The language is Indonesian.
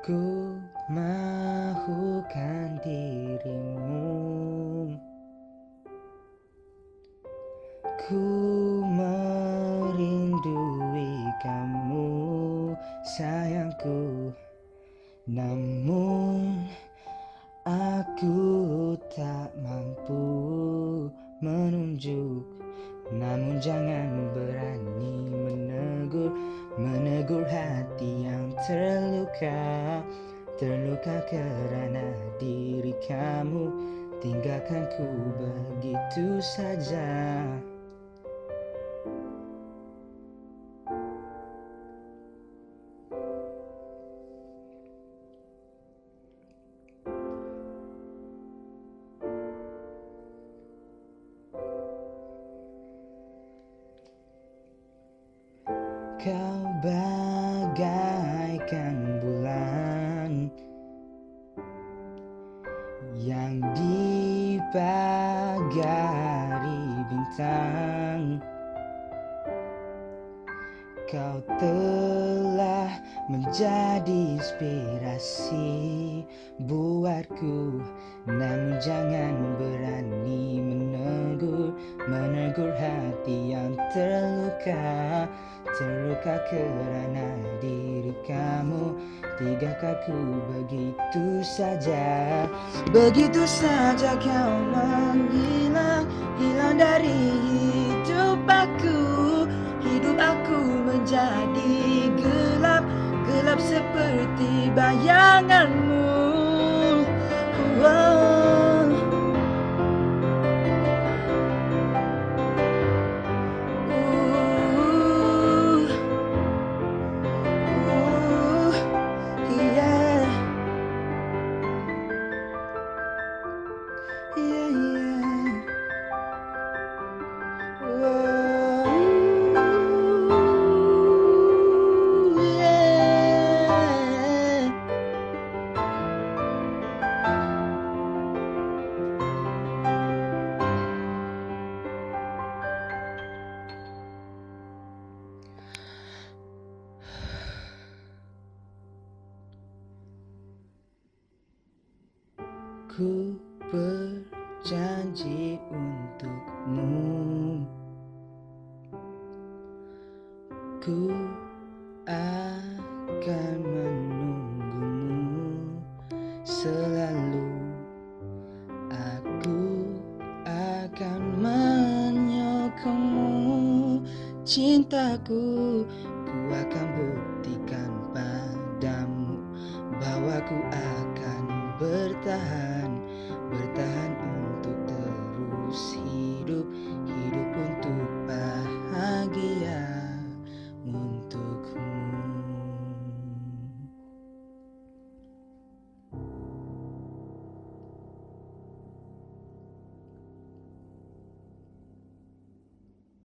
Ku mahukan dirimu, ku merindui kamu sayangku. Namun aku tak mampu menunjuk. Namun jangan berani menegur hati yang terluka karena diri kamu tinggalkanku begitu saja. Kau bagaikan bulan yang dipagari bintang. Kau telah menjadi inspirasi buatku. Namun jangan berani menegur hati yang terluka karena diri kamu tinggalkanku begitu saja. Begitu saja kau menghilang dari hidup aku. Hidup aku menjadi gelap seperti bayanganmu. Ku berjanji untukmu, ku akan menunggumu selalu. Aku akan menyokongmu, cintaku, ku akan